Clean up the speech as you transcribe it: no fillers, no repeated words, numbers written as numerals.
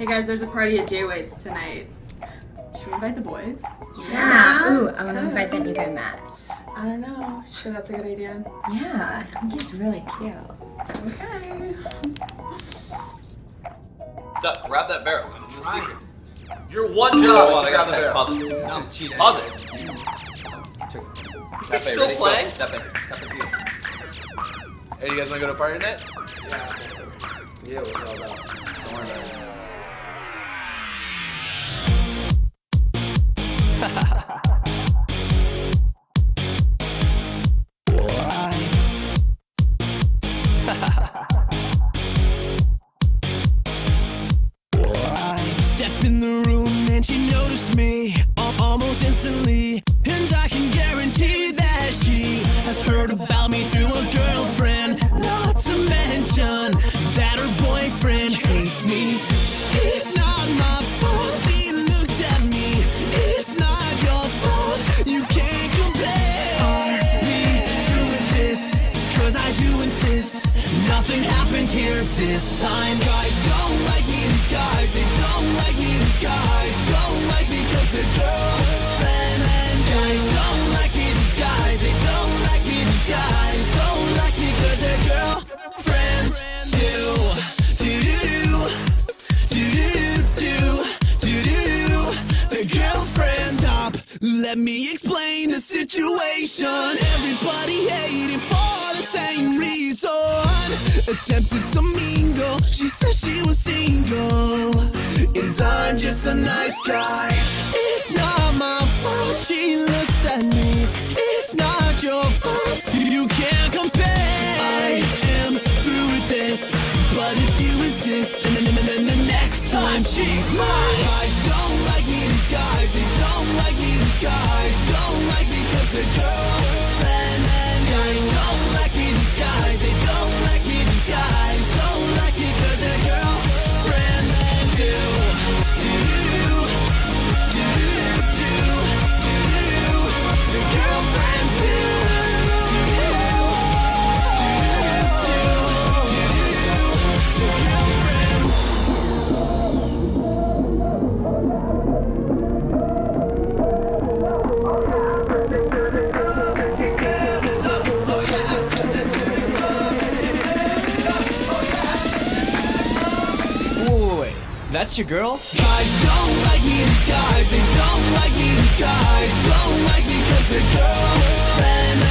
Hey guys, there's a party at J-Wade's tonight. Should we invite the boys? Yeah. Ooh, I want to invite that new guy, Matt. I don't know. Sure, that's a good idea. Yeah, I think he's really cute. Okay. Duck, grab that barrel. It's the secret. Your one job is to grab the barrel. Pause it. No, cheating. Pause it. You're still playing? Tap in. Hey, you guys want to go to a party tonight? Yeah, what's all about? Don't worry about it. Step in the room and she noticed me almost instantly, and I can guarantee that she has heard about me through a girlfriend. Not to mention that her boyfriend hates me. It's not my fault she looked at me. It's not your fault. You can't compare. Are we doing this? 'Cause I do insist. Nothing happened here this time. Guys don't like me, these guys. They don't like me, these guys. Don't like me 'cause they're girlfriend. And guys don't like me, these guys. They don't like me, these guys. Don't like me 'cause they're girlfriends. They're girlfriends. Stop. Let me explain the situation. Everybody hating for the same reason. Attempted to mingle. She said she was single, and I'm just a nice guy. It's not my fault she looks at me. It's not your fault. You can't compare. I am through with this, but if you insist, then the next time she's mine. Guys don't like me, these guys. They don't like me, these guys. Don't like me 'cause they're girlfriends. And guys don't like me, these guys. They don't like me, these guys. Don't like me 'cause they're girlfriends. And the girlfriends Wait, that's your girl? Guys don't like me, these guys. They don't like me, these guys. Don't like me 'cause they're girlfriends.